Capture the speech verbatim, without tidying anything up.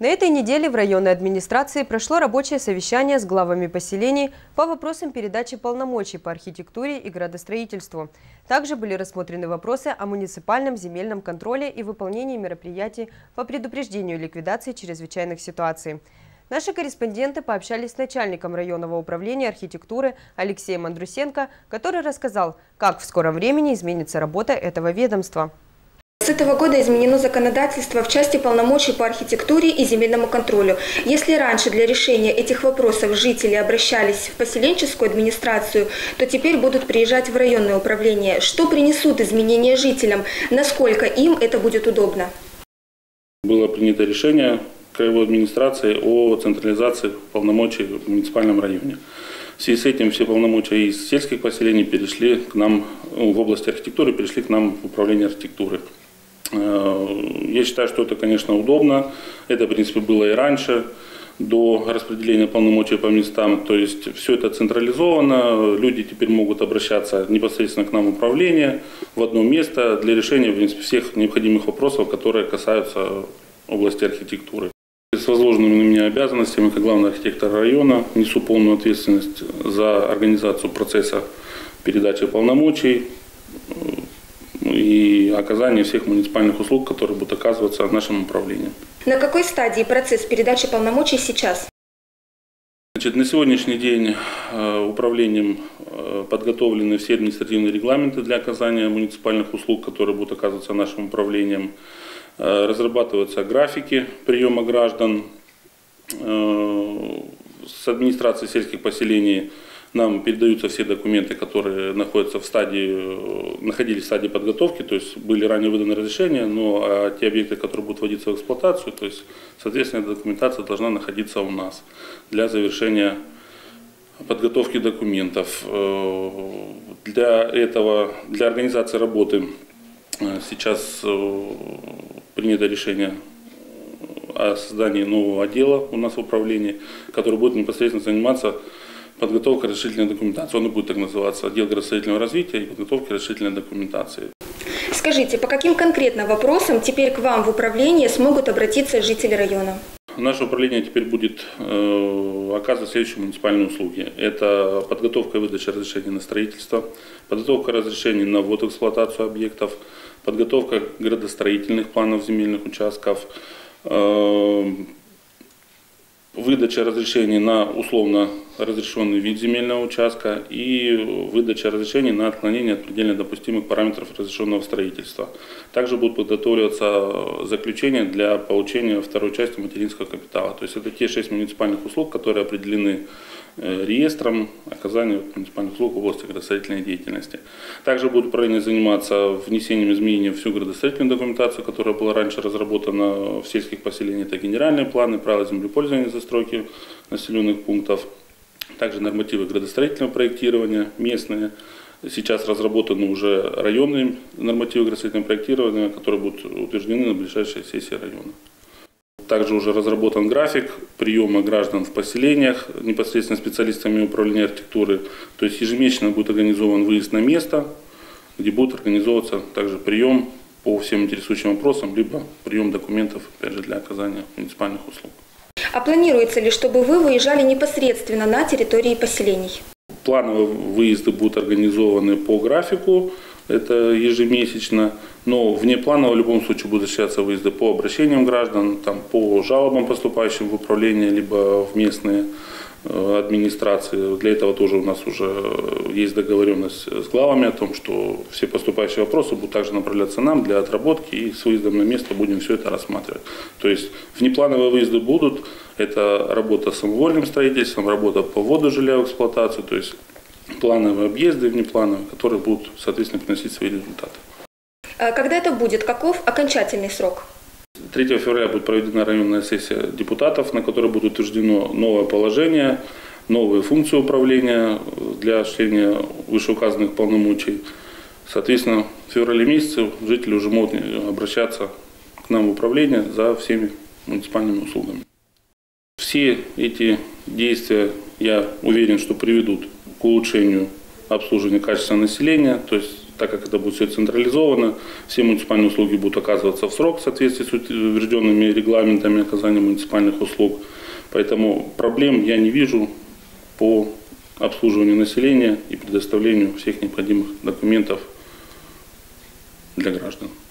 На этой неделе в районной администрации прошло рабочее совещание с главами поселений по вопросам передачи полномочий по архитектуре и градостроительству. Также были рассмотрены вопросы о муниципальном земельном контроле и выполнении мероприятий по предупреждению и ликвидации чрезвычайных ситуаций. Наши корреспонденты пообщались с начальником районного управления архитектуры Алексеем Андрусенко, который рассказал, как в скором времени изменится работа этого ведомства. С этого года изменено законодательство в части полномочий по архитектуре и земельному контролю. Если раньше для решения этих вопросов жители обращались в поселенческую администрацию, то теперь будут приезжать в районное управление. Что принесут изменения жителям? Насколько им это будет удобно? Было принято решение краевой администрации о централизации полномочий в муниципальном районе. В связи с этим все полномочия из сельских поселений перешли к нам, в области архитектуры, перешли к нам в управление архитектуры. Я считаю, что это, конечно, удобно. Это, в принципе, было и раньше, до распределения полномочий по местам. То есть все это централизовано. Люди теперь могут обращаться непосредственно к нам в управление в одно место для решения, в принципе, всех необходимых вопросов, которые касаются области архитектуры. С возложенными на меня обязанностями, как главный архитектор района, несу полную ответственность за организацию процесса передачи полномочий и оказание всех муниципальных услуг, которые будут оказываться нашим управлением. На какой стадии процесс передачи полномочий сейчас? Значит, на сегодняшний день управлением подготовлены все административные регламенты для оказания муниципальных услуг, которые будут оказываться нашим управлением. Разрабатываются графики приема граждан. С администрации сельских поселений нам передаются все документы, которые находятся в стадии, находились в стадии подготовки, то есть были ранее выданы разрешения, но а те объекты, которые будут вводиться в эксплуатацию, то есть, соответственно, документация должна находиться у нас для завершения подготовки документов. Для этого, для организации работы сейчас принято решение о создании нового отдела у нас в управлении, который будет непосредственно заниматься подготовкой разрешительной документации. Он и будет так называться: отдел градостроительного развития и подготовки разрешительной документации. Скажите, по каким конкретно вопросам теперь к вам в управление смогут обратиться жители района? Наше управление теперь будет э, оказывать следующие муниципальные услуги. Это подготовка и выдача разрешений на строительство, подготовка разрешений на ввод в эксплуатацию объектов, подготовка градостроительных планов земельных участков, э, выдача разрешений на условно разрешенный вид земельного участка и выдача разрешений на отклонение от предельно допустимых параметров разрешенного строительства. Также будут подготавливаться заключения для получения второй части материнского капитала. То есть это те шесть муниципальных услуг, которые определены реестром оказания муниципальных услуг в области градостроительной деятельности. Также будет управление заниматься внесением изменений в всю градостроительную документацию, которая была раньше разработана в сельских поселениях. Это генеральные планы, правила землепользования, застройки населенных пунктов, также нормативы градостроительного проектирования местные. Сейчас разработаны уже районные нормативы градостроительного проектирования, которые будут утверждены на ближайшей сессии района. Также уже разработан график приема граждан в поселениях непосредственно специалистами управления архитектуры. То есть ежемесячно будет организован выезд на место, где будет организовываться также прием по всем интересующим вопросам, либо прием документов, опять же, для оказания муниципальных услуг. А планируется ли, чтобы вы выезжали непосредственно на территории поселений? Плановые выезды будут организованы по графику, это ежемесячно, но внепланово в любом случае будут осуществляться выезды по обращениям граждан, там, по жалобам, поступающим в управление, либо в местные э, администрации. Для этого тоже у нас уже есть договоренность с главами о том, что все поступающие вопросы будут также направляться нам для отработки, и с выездом на место будем все это рассматривать. То есть внеплановые выезды будут, это работа с самовольным строительством, работа по вводу жилья в эксплуатацию, то есть плановые объезды, внеплановые, которые будут, соответственно, приносить свои результаты. Когда это будет? Каков окончательный срок? третьего февраля будет проведена районная сессия депутатов, на которой будет утверждено новое положение, новые функции управления для осуществления вышеуказанных полномочий. Соответственно, в феврале месяце жители уже могут обращаться к нам в управление за всеми муниципальными услугами. Все эти действия, я уверен, что приведут к улучшению обслуживания качества населения, то есть так как это будет все централизовано, все муниципальные услуги будут оказываться в срок в соответствии с утвержденными регламентами оказания муниципальных услуг. Поэтому проблем я не вижу по обслуживанию населения и предоставлению всех необходимых документов для граждан.